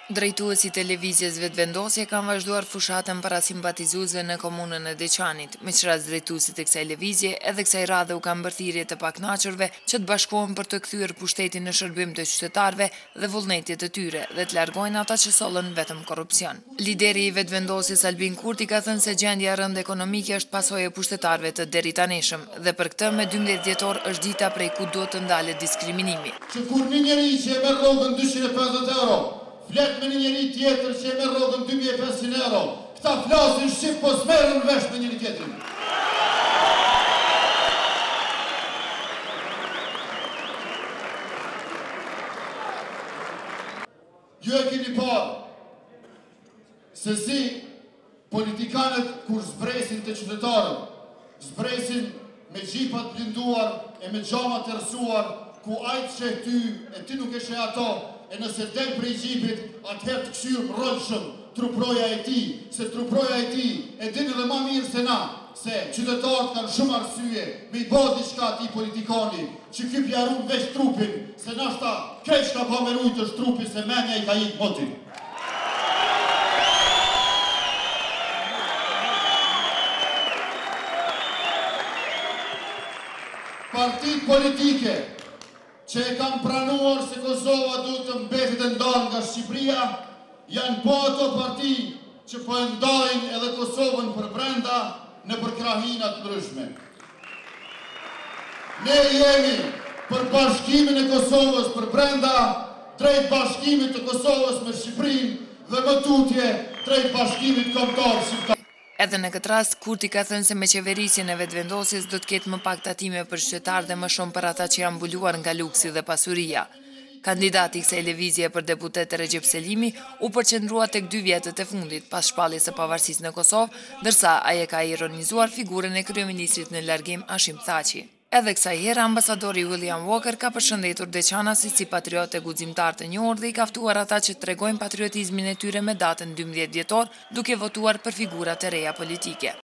Drejtuesi televizjes vetëvendosje kanë vazhduar fushatën para simpatizuesve në komunën e Deçanit. Meqenëse drejtuesit e kësaj lëvizje edhe kësaj radhe u kanë bërë thirrje të pakënaqurve që të bashkohen për të kthyer pushtetin në shërbim të qytetarëve dhe vullnetit të tyre dhe të largojnë ata që sollën vetëm korrupsion. Lideri i vetëvendosjes Albin Kurti ka thënë se gjendja e rëndë ekonomike është pasojë e pushtetarëve të deritanishëm dhe për këtë me 12 dhjetor është dita prej ku duhet të ndalet diskriminimi. Që kur një njeri që e merr rrogën 250 euro flet me një njeri tjetër që e merr rrogën 2500 euro, këta flasin shqip po s'merren vesh me njëri tjetrin. Ju e keni parë se si politikanët kur zbresin të qytetarët, zbresin me gjipat blinduar e me xhama të rësuar, ku ajtë që ty e ti nuk e sheh ato, e nëse del prej gjipit, atëherë të këshyrë mrollshëm truproja e ti, se truproja e ti e din edhe ma mirë se na, se qytetarët kanë shumë arsye me i bë diçka ati politikani, që ky pjarun veç trupin, se nashta keq ka pa me rujtë është trupi, se menja i ka ikë motin. Partit politike që e kam pranuar se Kosova duhet të mbetet e ndarë nga Shqipëria, janë po ato parti që po e ndajnë edhe Kosovën për brenda në përkrahinat ndryshme. Ne jemi për bashkimin e Kosovës për brenda, drejt bashkimit të Kosovës me Shqipërinë dhe më tutje drejt bashkimit kombëtar shqiptar. Edhe në këtë rast, Kurti ka thënë se me qeverisjen e vetëvendosjes do të ketë më pak tatime për qytetarë dhe më shumë për ata që janë mbuluar nga luksi dhe pasuria. Kandidati i kësaj lëvizje për deputet Recep Selimi u përqendrua tek 2 vjetët e fundit pas shpalljes së pavarësisë në Kosovë, ndërsa ai e ka ironizuar figurën e kryeministrit në largim Hashim Thaçi. Edhe kësaj herë ambasadori William Walker ka përshëndetur deçanasit si patriot e guximtar të njohur dhe i ka ftuar ata që tregojnë patriotizmin e tyre me datën 12 dhjetor, duke votuar për figura të reja politike.